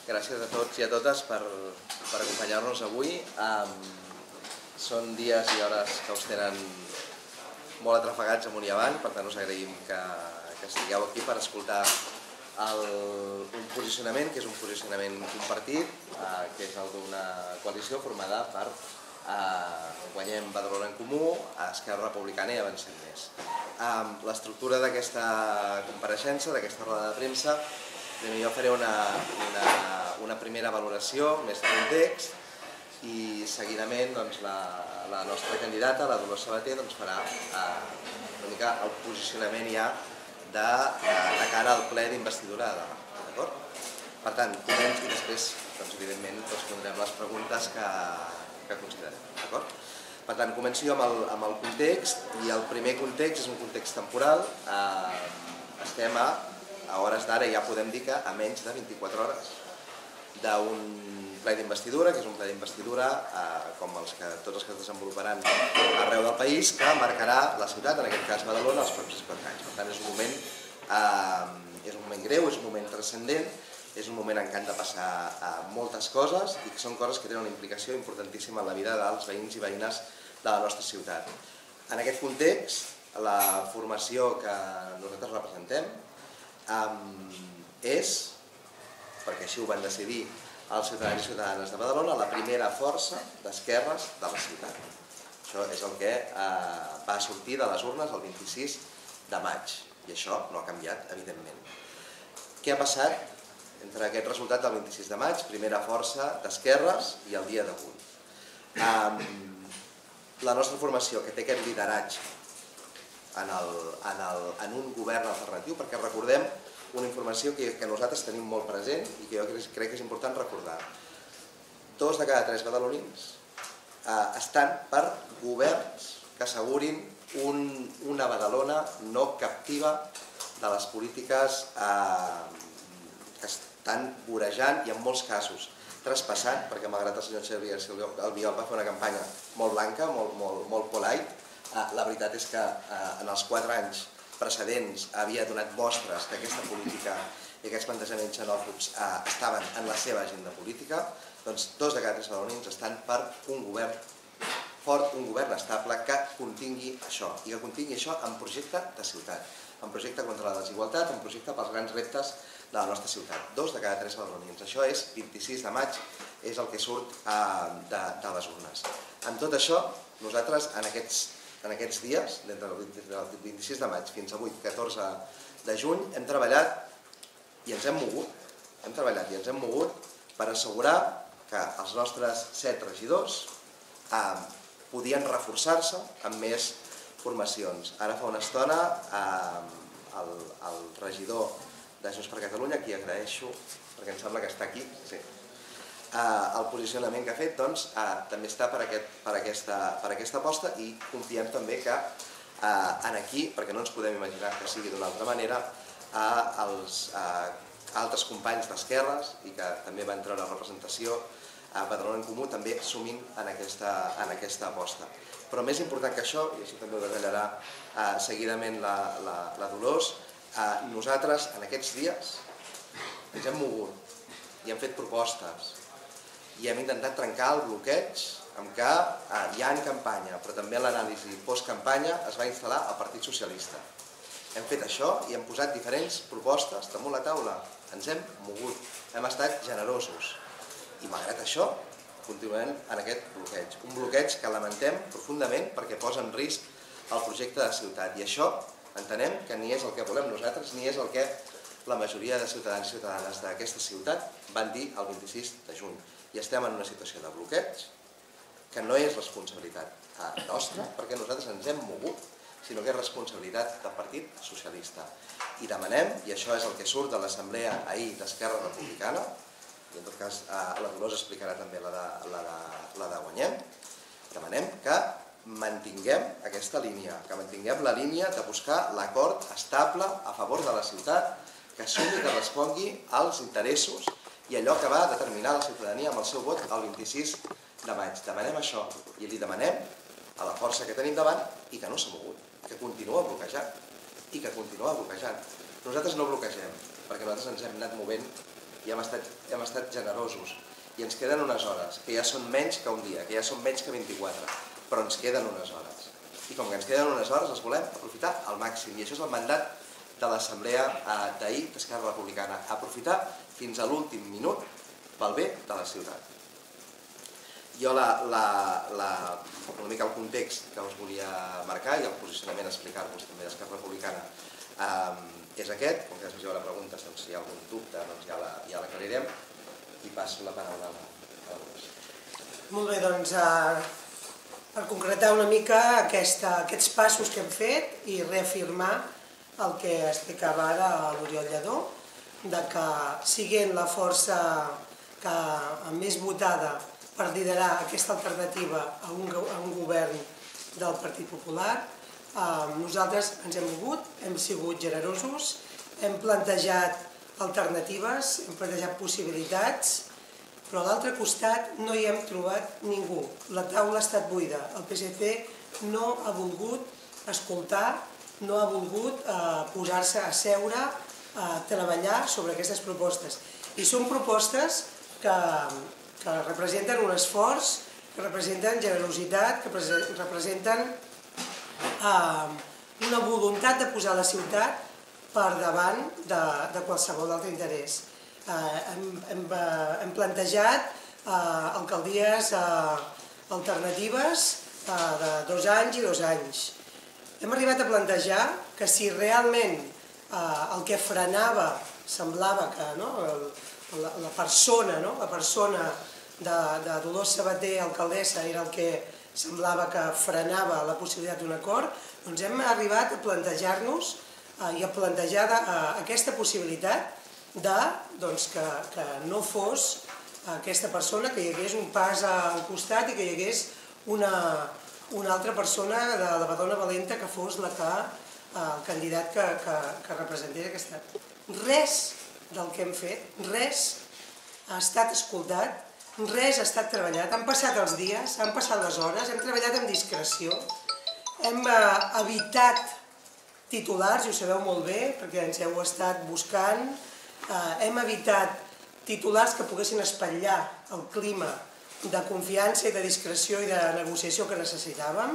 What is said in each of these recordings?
Gràcies a tots i a totes per acompanyar-nos avui. Són dies i hores que us tenen molt atrafegats amunt i avall, per tant us agraïm que estigueu aquí per escoltar un posicionament, que és un posicionament compartit, que és el d'una coalició formada per Guanyem Badalona en Comú, Esquerra Republicana i Avancem Més. L'estructura d'aquesta compareixença, d'aquesta roda de premsa, primer jo faré una primera valoració, més de context, i seguidament la nostra candidata, la Dolors Sabater, farà una mica el posicionament ja de cara al ple d'investidura de demà, d'acord? Per tant, començo i després, evidentment, respondrem les preguntes que considerem, d'acord? Per tant, començo jo amb el context, i el primer context és un context temporal. Estem a hores d'ara, ja podem dir que a menys de 24 hores d'un ple d'investidura, que és un ple d'investidura com tots els que es desenvoluparan arreu del país, que marcarà la ciutat, en aquest cas Badalona, els pròxims 4 anys. Per tant, és un moment greu, és un moment transcendent, és un moment en què han de passar moltes coses i que són coses que tenen una implicació importantíssima en la vida dels veïns i veïnes de la nostra ciutat. En aquest context, la formació que nosaltres representem és, perquè així ho van decidir els ciutadans i ciutadanes de Badalona, la primera força d'esquerres de la ciutat. Això és el que va sortir de les urnes el 26 de maig, i això no ha canviat, evidentment. Què ha passat entre aquest resultat del 26 de maig, primera força d'esquerres, i el dia d'avui? La nostra formació, que té aquest lideratge en un govern alternatiu, perquè recordem una informació que nosaltres tenim molt present i que jo crec que és important recordar. 2 de cada 3 badalonins estan per governs que assegurin una Badalona no captiva de les polítiques que estan vorejant i en molts casos traspassant, perquè malgrat el senyor Xavier Albiol va fer una campanya molt blanca, molt polite, la veritat és que en els 4 anys precedents havia donat mostres que aquesta política i aquests plantejaments xenòfobs estaven en la seva agenda política. Doncs 2 de cada 3 badalonins estan per un govern fort, un govern estable que contingui això, i que contingui això en projecte de ciutat, en projecte contra la desigualtat, en projecte pels grans reptes de la nostra ciutat. 2 de cada 3 badalonins. Això és 26 de maig, és el que surt de les urnes. Amb tot això, nosaltres en aquests dies, des del 26 de maig fins avui, 14 de juny, hem treballat i ens hem mogut per assegurar que els nostres 7 regidors podien reforçar-se amb més formacions. Ara fa una estona el regidor de Junts per Catalunya, a qui agraeixo, perquè em sembla que està aquí, el posicionament que ha fet també està per aquesta aposta, i confiem també que aquí, perquè no ens podem imaginar que sigui d'una altra manera, els altres companys d'esquerres i que també van treure representació a Badalona en Comú també sumin en aquesta aposta. Però més important que això, i això també ho detallarà seguidament la Dolors, nosaltres en aquests dies ens hem mogut i hem fet propostes i hem intentat trencar el bloqueig amb què ja en campanya, però també en l'anàlisi post-campanya, es va instal·lar el Partit Socialista. Hem fet això i hem posat diferents propostes damunt la taula. Ens hem mogut, hem estat generosos. I malgrat això, continuem en aquest bloqueig. Un bloqueig que lamentem profundament perquè posa en risc el projecte de ciutat. I això entenem que ni és el que volem nosaltres, ni és el que la majoria de ciutadans i ciutadanes d'aquesta ciutat van dir el 26 de juny. I estem en una situació de bloqueig que no és responsabilitat nostra, perquè nosaltres ens hem mogut, sinó que és responsabilitat del Partit Socialista. I demanem, i això és el que surt de l'assemblea ahir d'Esquerra Republicana, i en tot cas la Dolors explicarà també la de Guanyem, demanem que mantinguem aquesta línia, que mantinguem la línia de buscar l'acord estable a favor de la ciutat, que assumi, que respongui als interessos i allò que va determinar la ciutadania amb el seu vot el 26 de maig. Demanem això i li demanem a la força que tenim davant i que no s'ha mogut, que continua bloquejant i que continua bloquejant. Nosaltres no bloquegem, perquè nosaltres ens hem anat movent i hem estat generosos, i ens queden unes hores, que ja són menys que un dia, que ja són menys que 24, però ens queden unes hores. I com que ens queden unes hores, les volem aprofitar al màxim, i això és el mandat de l'assemblea d'ahir d'Esquerra Republicana, aprofitar fins a l'últim minut pel bé de la ciutat. Jo una mica el context que us volia marcar i el posicionament a explicar-vos també d'Esquerra Republicana és aquest. Com que després hi ha la pregunta, si hi ha algun dubte ja l'aclarirem, i passo la paraula a la voz. Molt bé, doncs per concretar una mica aquests passos que hem fet i reafirmar el que explicava ara l'Oriol Lledó, de que siguent la força que més votada per liderar aquesta alternativa a un govern del Partit Popular, nosaltres ens hem mogut, hem sigut generosos, hem plantejat alternatives, hem plantejat possibilitats, però a l'altre costat no hi hem trobat ningú. La taula ha estat buida. El PSC no ha volgut escoltar, no ha volgut posar-se a seure, a treballar sobre aquestes propostes. I són propostes que representen un esforç, que representen generositat, que representen una voluntat de posar la ciutat per davant de qualsevol altre interès. Hem plantejat alcaldies alternatives de 2 anys i 2 anys. Hem arribat a plantejar que si realment el que frenava semblava que la persona de Dolors Sabater, alcaldessa, era el que semblava que frenava la possibilitat d'un acord, doncs hem arribat a plantejar-nos i a plantejar aquesta possibilitat que no fos aquesta persona, que hi hagués un pas al costat i que hi hagués una altra persona de la Badona Valenta que fos el candidat que representés aquesta. Res del que hem fet, res ha estat escoltat, res ha estat treballat. Han passat els dies, han passat les hores, hem treballat amb discreció, hem evitat titulars, i ho sabeu molt bé, perquè ens heu estat buscant, hem evitat titulars que poguessin espatllar el clima de confiança i de discreció i de negociació que necessitàvem,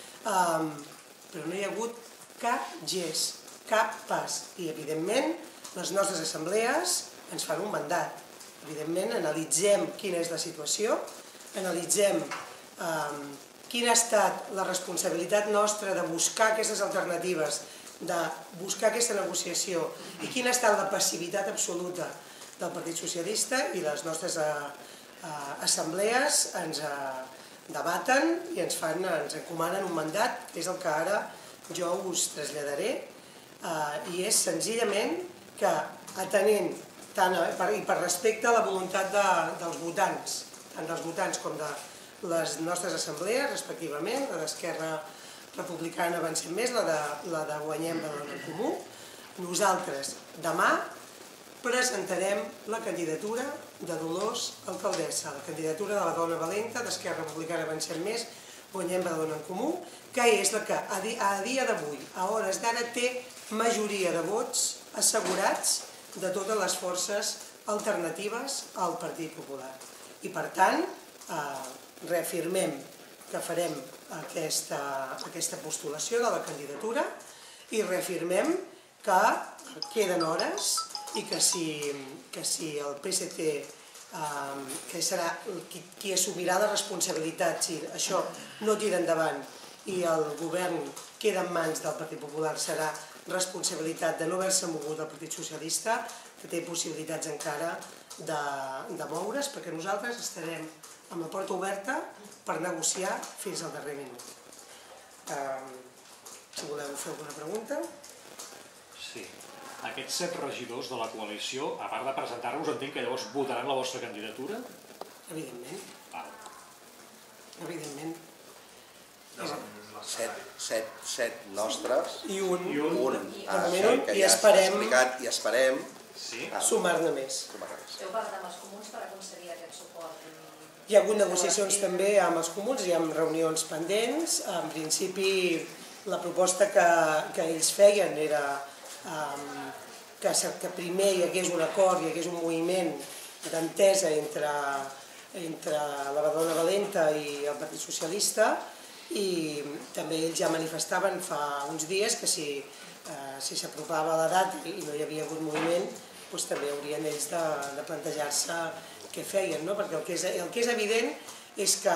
però no hi ha hagut cap gest, cap pas. I, evidentment, les nostres assemblees ens fan un mandat. Evidentment, analitzem quina és la situació, analitzem quina ha estat la responsabilitat nostra de buscar aquestes alternatives, de buscar aquesta negociació i quina ha estat la passivitat absoluta del Partit Socialista, i les nostres assemblees ens debaten i ens encomanen un mandat, que és el que ara jo us traslladaré, i és senzillament que, atenent i per respecte a la voluntat dels votants, tant dels votants com de les nostres assemblees, respectivament, la d'Esquerra Republicana Avancem Més, la de Guanyem Badalona en Comú, nosaltres demà presentarem la candidatura de Dolors alcaldessa, la candidatura de la dona valenta d'Esquerra Republicana Avancem Més, Guanyem Badalona en Comú, que és la que a dia d'avui, a hores d'ara, té majoria de vots assegurats de totes les forces alternatives al Partit Popular. I, per tant, reafirmem que farem aquesta postulació de la candidatura i reafirmem que queden hores i que si el PSC, que serà qui assumirà la responsabilitat si això no tira endavant i el govern queda en mans del Partit Popular, serà responsabilitat de no haver-se mogut del Partit Socialista, que té possibilitats encara de moure's, perquè nosaltres estarem amb la porta oberta per negociar fins al darrer minut. Si voleu fer alguna pregunta. Sí. Aquests 7 regidors de la coalició, a part de presentar-vos, entenc que llavors votaran la vostra candidatura? Evidentment. Evidentment. 7 nostres i un que ja s'ha explicat, i esperem sumar-ne més. Heu parlat amb els comuns per aconseguir aquest suport? Hi ha hagut negociacions també amb els comuns, hi ha reunions pendents. En principi, la proposta que ells feien era que primer hi hagués un acord, hi hagués un moviment d'entesa entre la Badalona Valenta i el Partit Socialista, i també ells ja manifestaven fa uns dies que si s'apropava la data i no hi havia hagut moviment, doncs també haurien ells de plantejar-se què feien, perquè el que és evident és que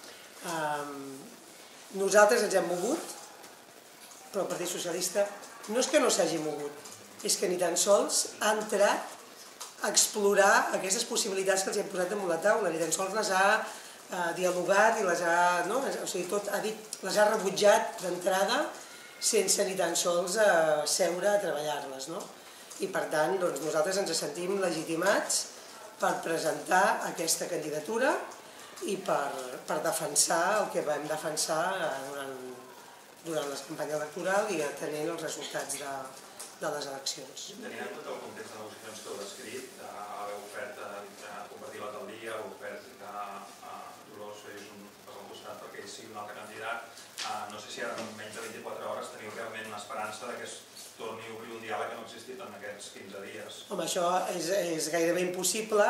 nosaltres ens hem mogut, però el Partit Socialista no és que no s'hagi mogut, és que ni tan sols ha entrat a explorar aquestes possibilitats que els hem posat damunt la taula, ni tan sols les ha dialogat i les ha rebutjat d'entrada sense ni tan sols seure a treballar-les. I per tant nosaltres ens sentim legitimats per presentar aquesta candidatura i per defensar el que vam defensar durant la campanya electoral i atenent els resultats de les eleccions. Tenint en compte el context de negociacions que heu descrit, d'haver ofert compartir l'alcaldia, heu ofert que Dolors fes un pas al costat perquè ell sigui un altre candidat, no sé si ara en menys de 24 hores teniu realment l'esperança que es torni a obrir un diàleg que no ha existit en aquests 15 dies. Home, això és gairebé impossible,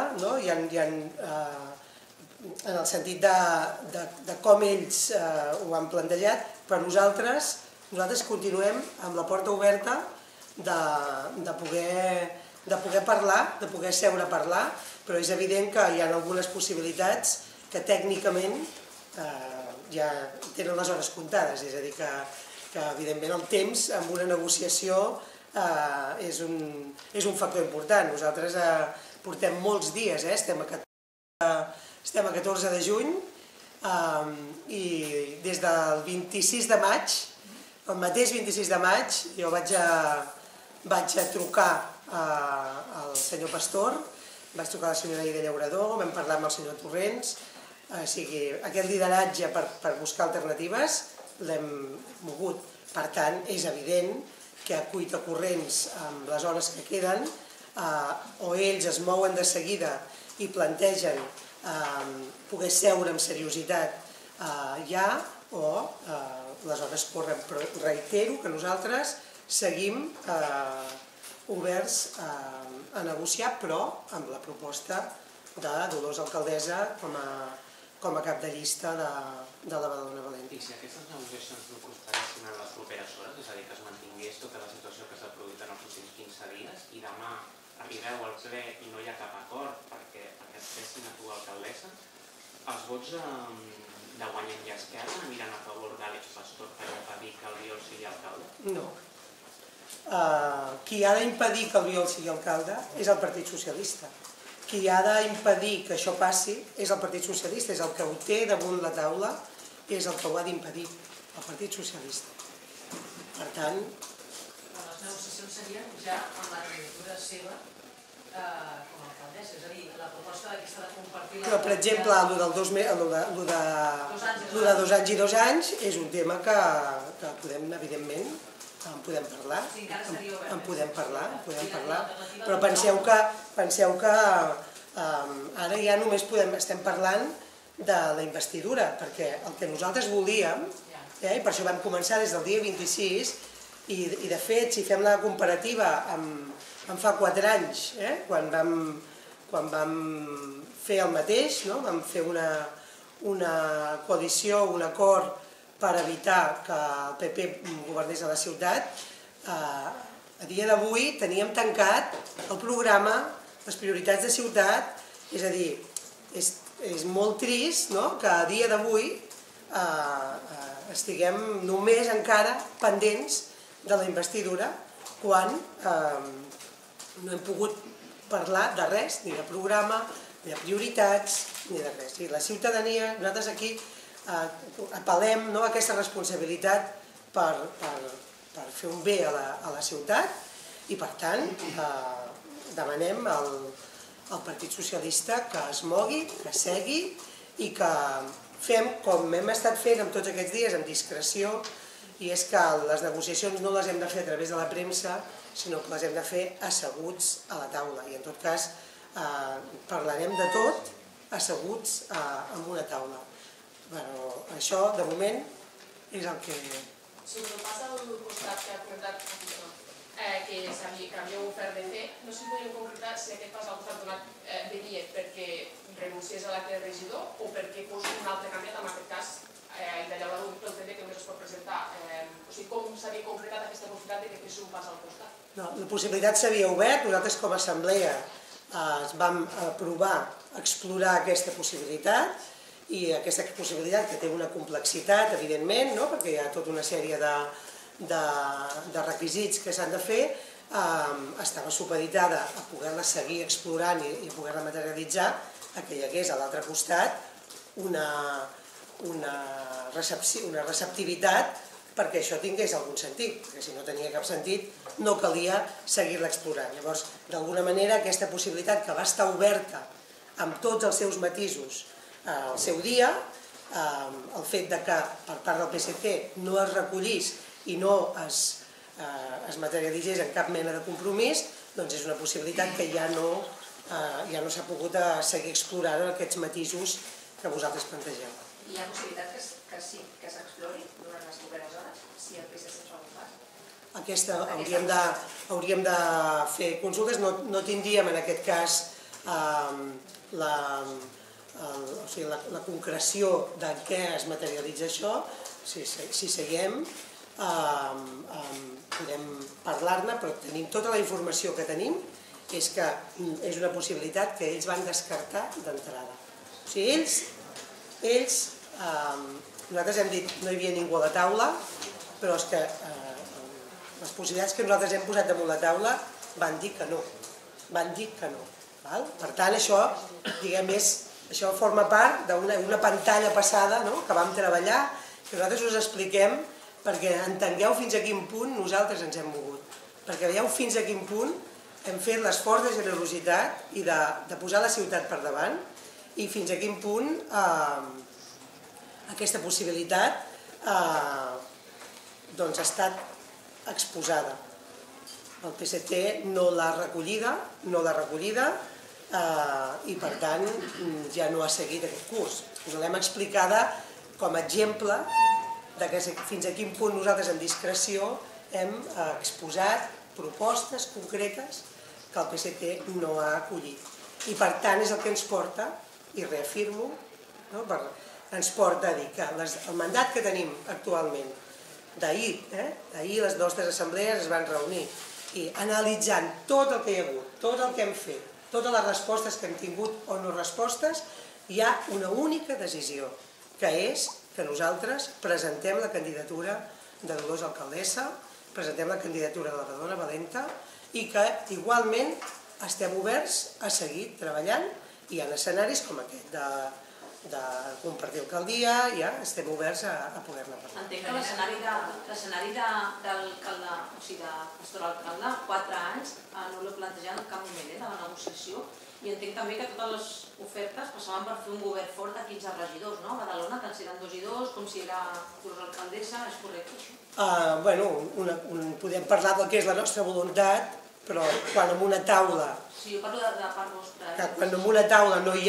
en el sentit de com ells ho han plantejat, però nosaltres continuem amb la porta oberta de poder parlar, de poder seure a parlar, però és evident que hi ha algunes possibilitats que tècnicament ja tenen les hores comptades, és a dir, que evidentment el temps en una negociació és un factor important. Nosaltres portem molts dies, estem a 14 de juny i des del 26 de maig, el mateix 26 de maig, jo vaig a trucar al senyor Pastor, vaig trucar a la senyora Ida Llaurador, vam parlar amb el senyor Torrents, o sigui, aquest lideratge per buscar alternatives l'hem mogut. Per tant, és evident que a cuitacorrents amb les hores que queden, o ells es mouen de seguida i plantegen poder seure amb seriositat ja, o les hores corren. Però reitero que nosaltres seguim oberts a negociar, però amb la proposta de Dolors Alcaldessa com a cap de llista de la Badalona Valenta. I si aquestes negociacions no prosperessin en les properes hores, és a dir, que es mantingués tota la situació que s'ha produït en els últims 15 dies i demà arribeu al ple i no hi ha cap acord perquè et fessin a tu alcaldessa, els vots de Guanyem i Esquerra aniran a favor d'Àlex Pastor per impedir que Albiol sigui alcalde? No. Qui ha d'impedir que Albiol sigui alcalde és el Partit Socialista. Qui ha d'impedir que això passi és el Partit Socialista, és el que ho té damunt la taula, és el que ho ha d'impedir, el Partit Socialista. Per tant... Les negociacions serien ja amb la candidatura seva com a alcaldessa, és a dir, la proposta d'aquesta de compartir... Però, per exemple, el de 2 anys i 2 anys és un tema que podem, evidentment, en podem parlar, però penseu que ara ja només estem parlant de la investidura, perquè el que nosaltres volíem, i per això vam començar des del dia 26, i de fet, si fem la comparativa amb fa 4 anys, quan vam fer el mateix, vam fer una coalició, un acord per evitar que el PP governés a la ciutat, a dia d'avui teníem tancat el programa, les prioritats de ciutat, és a dir, és molt trist que a dia d'avui estiguem només encara pendents de la investidura quan no hem pogut parlar de res, ni de programa, ni de prioritats, ni de res. La ciutadania, nosaltres aquí apel·lem a aquesta responsabilitat per fer un bé a la ciutat i, per tant, demanem al Partit Socialista que es mogui, que segui i que fem com hem estat fent en tots aquests dies, amb discreció, i és que les negociacions no les hem de fer a través de la premsa, sinó que les hem de fer asseguts a la taula. I, en tot cas, parlarem de tot asseguts en una taula. Això, de moment, és el que... Si us ho passa al costat que ha comentat que havíeu ofert de fer. No sé si podríem concretar si aquest pas al costat donat venia perquè renunciés a l'acte de regidor o perquè fos un altre candidat, en aquest cas, i d'allà l'ha pel fet que només es pot presentar. O sigui, com s'havia concretat aquesta possibilitat de que fes un pas al costat? La possibilitat s'havia obert, nosaltres com a assemblea vam aprovar explorar aquesta possibilitat i aquesta possibilitat que té una complexitat, evidentment, perquè hi ha tota una sèrie de requisits que s'han de fer, estava supeditada a poder-la seguir explorant i a poder-la materialitzar, que hi hagués a l'altre costat una receptivitat perquè això tingués algun sentit, perquè si no tenia cap sentit no calia seguir-la explorant. Llavors, d'alguna manera, aquesta possibilitat que va estar oberta amb tots els seus matisos al seu dia, el fet que per part del PSC no es recollís i no es materialitzés en cap mena de compromís, doncs és una possibilitat que ja no s'ha pogut seguir explorant aquests matisos que vosaltres plantegeu. Hi ha possibilitat que sí, que s'explori durant les properes hores, si el PSC fa un pas? Aquesta hauríem de fer consultes, no tindríem en aquest cas la concreció de què es materialitza això. Si seguim podem parlar-ne, però tenim tota la informació que tenim, és que és una possibilitat que ells van descartar d'entrada. O sigui, ells, nosaltres hem dit no hi havia ningú a la taula, però és que les possibilitats que nosaltres hem posat damunt la taula van dir que no. Per tant, això forma part d'una pantalla passada que vam treballar, que nosaltres us expliquem perquè entengueu fins a quin punt nosaltres ens hem mogut. Perquè veieu fins a quin punt hem fet l'esforç de generositat i de posar la ciutat per davant i fins a quin punt aquesta possibilitat ha estat exposada. El PSC no l'ha recollida i per tant ja no ha seguit aquest curs. Us l'hem explicada com a exemple de fins a quin punt nosaltres en discreció hem exposat propostes concretes que el PSC no ha acollit. I per tant és el que ens porta, i reafirmo, ens porta a dir que el mandat que tenim actualment d'ahir les nostres assemblees es van reunir i analitzant tot el que hi ha hagut, tot el que hem fet, totes les respostes que hem tingut o no respostes, hi ha una única decisió, que és que nosaltres presentem la candidatura de Dolors alcaldessa, presentem la candidatura de la Badalona Valenta i que igualment estem oberts a seguir treballant i hi ha escenaris com aquest de compartir alcaldia, ja estem oberts a poder-ne parlar. Entenc que l'escenari d'alcalde, o sigui, de pastor alcalde, 4 anys, no l'he plantejat en cap moment de la negociació i entenc també que totes les ofertes passaven per fer un govern fort de 15 regidors, no? A Badalona, tant si eren 2 i 2, com si era alcaldessa, és correcte això? Bueno, podem parlar del que és la nostra voluntat, però quan en una taula... Sí, jo parlo de part vostra. Quan en una taula no hi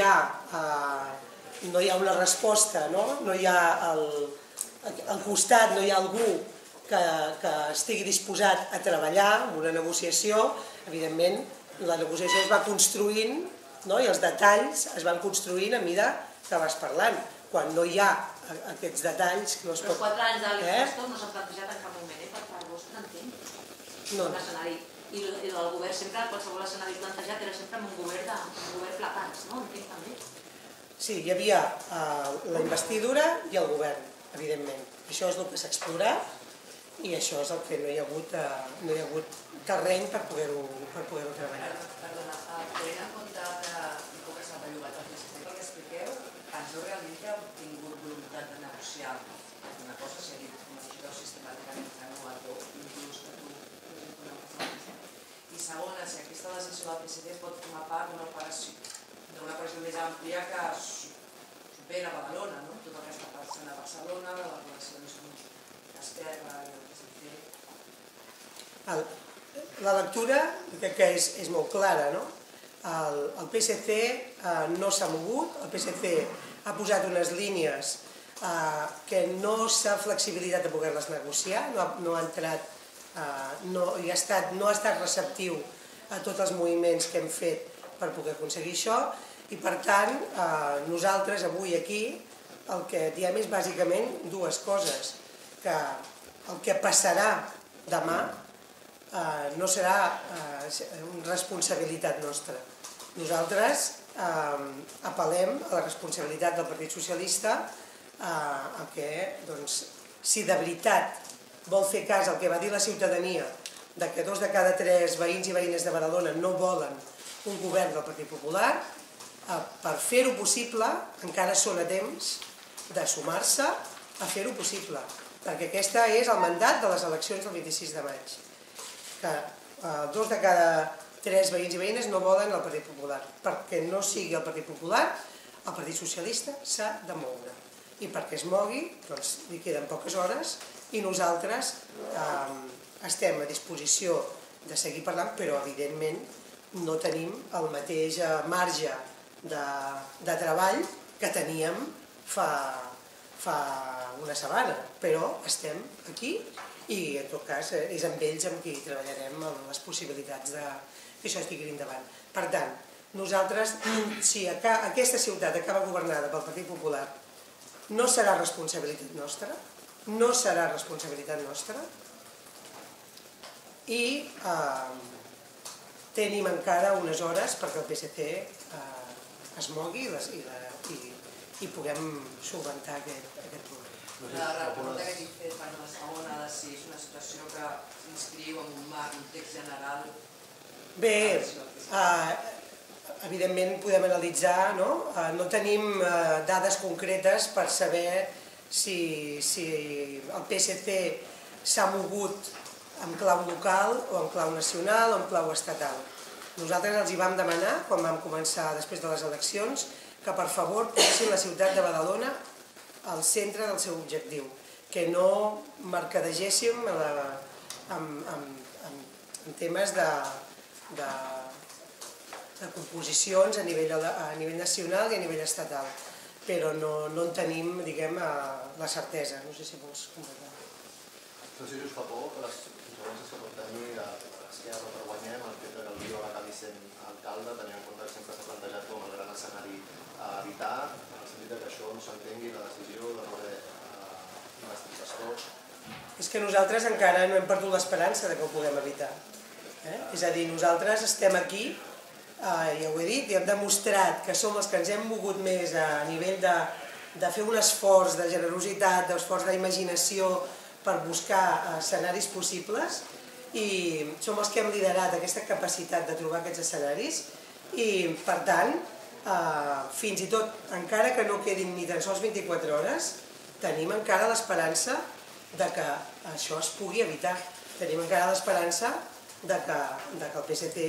ha una resposta, no hi ha al costat, no hi ha algú que estigui disposat a treballar en una negociació, evidentment la negociació es va construint i els detalls es van construint a mesura que vas parlant. Quan no hi ha aquests detalls... Però 4 anys de l'Estat no s'ha plantejat en cap moment, per part vostra, entenc? No. I el govern sempre, qualsevol escenari plantejat era sempre amb un govern placans, no? Entenc també. Sí, hi havia la investidura i el govern, evidentment. Això és el que s'ha explorat i això és el que no hi ha hagut terreny per poder-ho treballar. Perdona, tenint en compte que un poc s'ha bellugat el PSC pel que expliqueu, penseu realment que heu tingut voluntat de negociar una cosa, si ha dit com a regidor sistemàticament que no a tot, inclús que tu una cosa. I segona, si aquesta decisió del PSC pot formar part d'una operació més àmplia que supera Badalona, no? Tot el que està passant a Barcelona, les relacions amb Esquerra i el PSC. La lectura crec que és molt clara, no? El PSC no s'ha mogut, el PSC ha posat unes línies que no s'ha flexibilitat de poder-les negociar, no ha entrat no ha estat receptiu a tots els moviments que hem fet per poder aconseguir això, i per tant nosaltres avui aquí el que diem és bàsicament dues coses, que el que passarà demà no serà responsabilitat nostra. Nosaltres apel·lem a la responsabilitat del Partit Socialista a que, si de veritat vol fer cas al que va dir la ciutadania, de que 2 de cada 3 veïns i veïnes de Badalona no volen un govern del Partit Popular, per fer-ho possible encara són a temps de sumar-se a fer-ho possible, perquè aquest és el mandat de les eleccions del 26 de maig, que 2 de cada 3 veïns i veïnes no volen el Partit Popular. Perquè no sigui el Partit Popular, el Partit Socialista s'ha de moure. I perquè es mogui, li queden poques hores i nosaltres estem a disposició de seguir parlant, però evidentment no tenim el mateix marge de treball que teníem fa una setmana, però estem aquí i en tot cas és amb ells amb qui treballarem les possibilitats que això estigui endavant. Per tant, nosaltres, si aquesta ciutat acaba governada pel Partit Popular, no serà responsabilitat nostra, i tenim encara unes hores perquè el PSC es mogui i puguem solventar aquest problema. La pregunta que tinc fet per la segona, si és una situació que s'inscriu en un marc, un text general... Bé, evidentment podem analitzar, no tenim dades concretes per saber si el PSC s'ha mogut en clau local o en clau nacional o en clau estatal. Nosaltres els hi vam demanar, quan vam començar després de les eleccions, que per favor posessin la ciutat de Badalona al centre del seu objectiu, que no mercadegéssim en temes de composicions a nivell nacional i a nivell estatal, però no en tenim, la certesa. No sé si vols comentar. No sé si us fa por que les conseqüències que pot tenir l'Esquerra per Guanyem, el fet que el Viola acabi sent alcalde, tenint en compte que sempre s'ha plantejat com el gran escenari a evitar, en el sentit que això no s'entengui la decisió de no haver investit pastor. És que nosaltres encara no hem perdut l'esperança que ho puguem evitar. És a dir, nosaltres estem aquí, ja ho he dit, i hem demostrat que som els que ens hem mogut més a nivell de fer un esforç de generositat, d'esforç d'imaginació per buscar escenaris possibles, i som els que hem liderat aquesta capacitat de trobar aquests escenaris, i per tant, fins i tot, encara que no quedin ni tan sols 24 hores, tenim encara l'esperança que això es pugui evitar. Tenim encara l'esperança que el PSC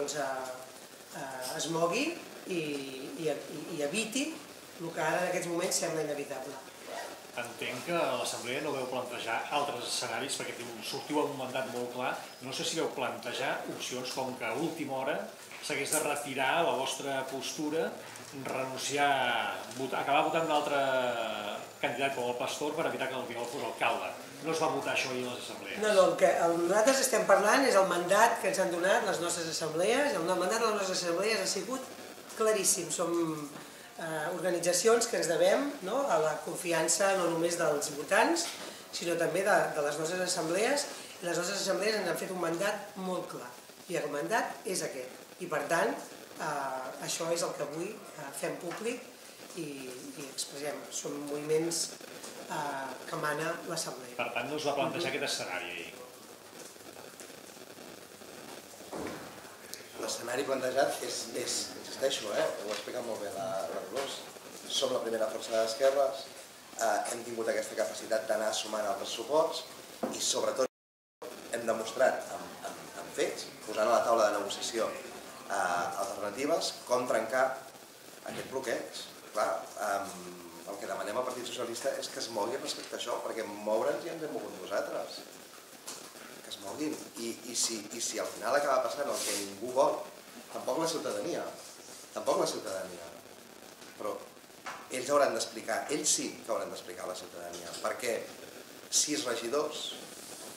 es mogui i eviti el que ara en aquests moments sembla inevitable. Entenc que a l'Assemblea no veu plantejar altres escenaris perquè sortiu amb un mandat molt clar. No sé si veu plantejar opcions com que a última hora s'hagués de retirar la vostra postura, renunciar, acabar votant un altre candidat com el Pastor per evitar que el Vigol fos alcalde. No es va votar això ahir a les assemblees. No, el que nosaltres estem parlant és el mandat que ens han donat les nostres assemblees. El mandat de les nostres assemblees ha sigut claríssim. Som organitzacions que ens devem a la confiança no només dels votants, sinó també de les nostres assemblees. I les nostres assemblees ens han fet un mandat molt clar. I el mandat és aquest. I per tant, això és el que avui fem públic i expressem. Són moviments que mana l'Assemblea. Per tant, no es va plantejar aquest escenari ahir. L'escenari plantejat és, insisteixo, ho ha explicat molt bé la Dolors, som la primera força d'esquerres, hem tingut aquesta capacitat d'anar sumant altres suports i sobretot hem demostrat amb fets, posant a la taula de negociació alternatives, com trencar aquest bloqueig. Clar, el que demanem al Partit Socialista és que es mogui respecte a això, perquè moure'ns ja ens hem mogut nosaltres. Que es moguin. I si al final acaba passant el que ningú vol, tampoc la ciutadania, però ells hauran d'explicar, ells sí que hauran d'explicar a la ciutadania, perquè 6 regidors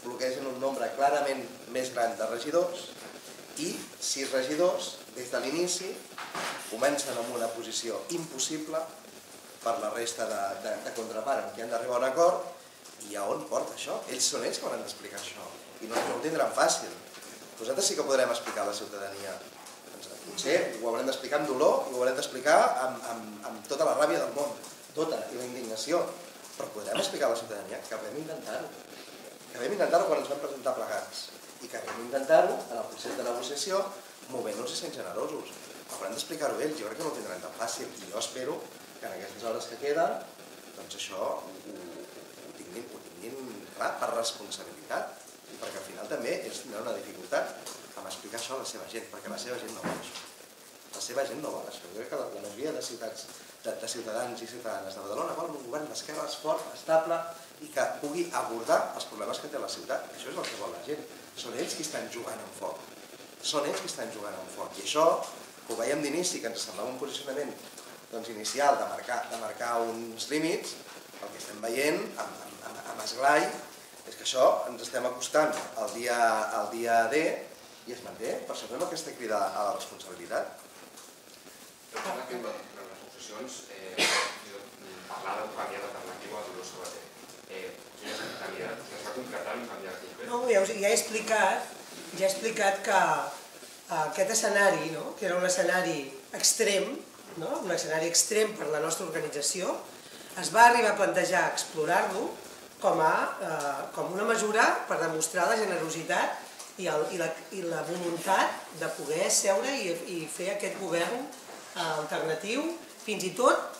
bloquegen un nombre clarament més gran de regidors i 6 regidors des de l'inici comencen amb una posició impossible per la resta de contrapart amb qui han d'arribar a un acord i a on porta això? Ells són ells que hauran d'explicar això i no ho tindran fàcil. Nosaltres sí que podrem explicar a la ciutadania. Potser ho haurem d'explicar amb dolor i ho haurem d'explicar amb tota la ràbia del món, tota, i la indignació, però podrem explicar a la ciutadania que vam intentar-ho. Que vam intentar-ho quan ens vam presentar plegats i que vam intentar-ho en el procés de negociació movent-nos i sent generosos. Haurem d'explicar-ho ells, jo crec que no ho tindran tan fàcil i jo espero que en aquestes hores que queden doncs això ho tinguin clar per responsabilitat i perquè al final també ells tindran una dificultat en explicar això a la seva gent, perquè la seva gent no vol això. La seva gent no vol això. Jo crec que la majoria de ciutadans i ciutadanes de Badalona volen un govern d'esquerres fort, estable i que pugui abordar els problemes que té la ciutat. Això és el que vol la gent. Són ells qui estan jugant amb foc. Són ells qui estan jugant amb foc. I això, que ho veiem d'inici, que ens semblava un posicionament inicial de marcar uns límits, el que estem veient amb esglai és que això ens estem acostant al dia D i es manté. Per això fem aquesta crida a la responsabilitat. Jo crec que en les negociacions parlar d'un candidat alternatiu a Dolors Sabater. Quin és el candidat? Es va concretar un candidat concret? No, ja he explicat que aquest escenari, que era un escenari extrem, un escenari extrem per la nostra organització, es va arribar a plantejar explorar-lo com una mesura per demostrar la generositat i la voluntat de poder seure i fer aquest govern alternatiu, fins i tot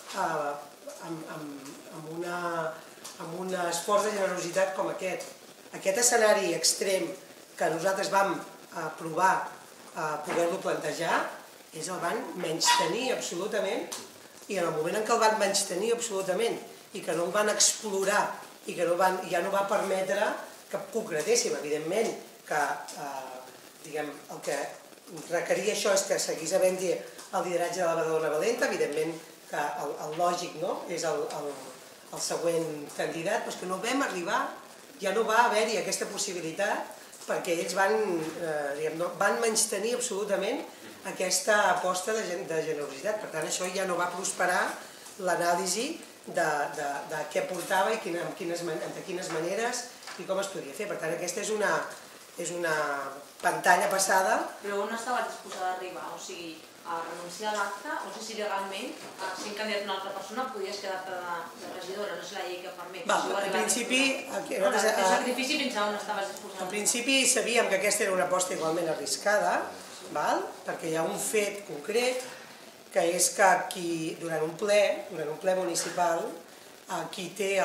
amb un esforç de generositat com aquest. Aquest escenari extrem que nosaltres vam provar poder-lo plantejar, ells el van menystenir absolutament i en el moment en què el van menystenir absolutament i que no el van explorar i que ja no va permetre que concretéssim, evidentment, que el que requeria això és que seguís havent-hi el lideratge de la Badalona Valenta, evidentment que el lògic és el següent candidat, però és que no vam arribar, ja no va haver-hi aquesta possibilitat perquè ells van menystenir absolutament aquesta aposta de generositat. Per tant, això ja no va prosperar l'anàlisi de què portava i de quines maneres i com es podia fer. Per tant, aquesta és una pantalla passada. Però on estava disposada a arribar? O sigui, a renunciar a l'acte, no sé si legalment, sent candidat una altra persona, podies quedar-te de regidora, no sé la llei que permet. En principi... El sacrifici fins a on estaves disposada? En principi sabíem que aquesta era una aposta igualment arriscada, perquè hi ha un fet concret, que és que durant un ple municipal, qui té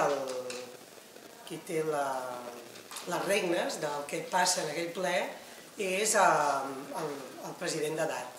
les regnes del que passa en aquell ple és el president d'edat.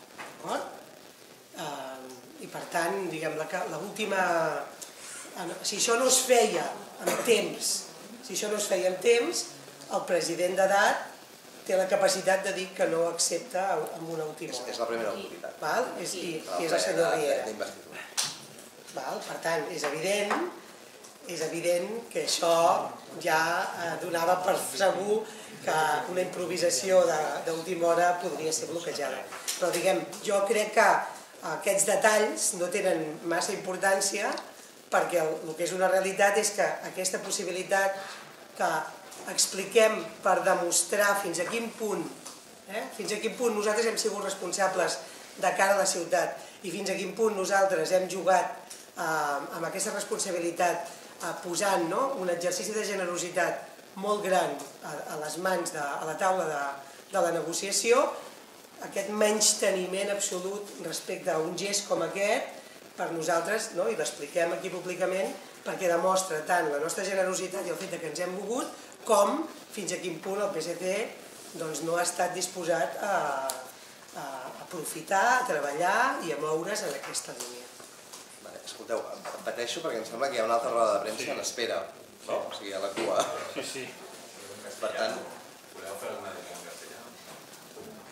I per tant, diguem-ne que l'última... Si això no es feia en temps, el president d'edat té la capacitat de dir que no accepta en una última hora. És la primera autoritat. I és el senyor Riera. Per tant, és evident que això ja donava per segur que una improvisació d'última hora podria ser bloquejada. Però jo crec que aquests detalls no tenen massa importància perquè el que és una realitat és que aquesta possibilitat que expliquem per demostrar fins a quin punt nosaltres hem sigut responsables de cara a la ciutat i fins a quin punt nosaltres hem jugat amb aquesta responsabilitat posant un exercici de generositat molt gran a les mans, a la taula de la negociació, aquest menysteniment absolut respecte a un gest com aquest, per nosaltres, i l'expliquem aquí públicament, perquè demostra tant la nostra generositat i el fet que ens hem mogut, com fins a quin punt el PSC no ha estat disposat a aprofitar, a treballar i a moure's en aquesta línia. Escolteu, pateixo perquè em sembla que hi ha una altra roda de premsa en espera, o sigui, a la cua. Sí. Per tant... Podeu fer alguna cosa en castellà?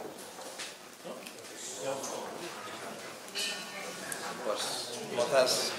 Doncs moltes